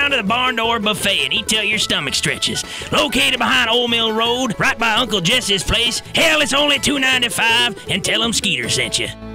down to the Barn Door Buffet and eat till your stomach stretches. Located behind Old Mill Road, right by Uncle Jesse's place. Hell, it's only $2.95, and tell him Skeeter sent you.